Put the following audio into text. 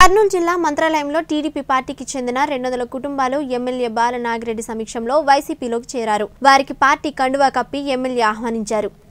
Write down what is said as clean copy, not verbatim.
కర్నూలు జిల్లా మంత్రాలయంలో టీడీపీ పార్టీకి చెందిన 200 కుటుంబాలు ఎమ్మెల్యే బాల నాగిరెడ్డి సమక్షంలో వైసీపీలోకి చేరారు. వారికి పార్టీ కండువా కప్పి ఎమ్మెల్యే ఆహ్వానించారు.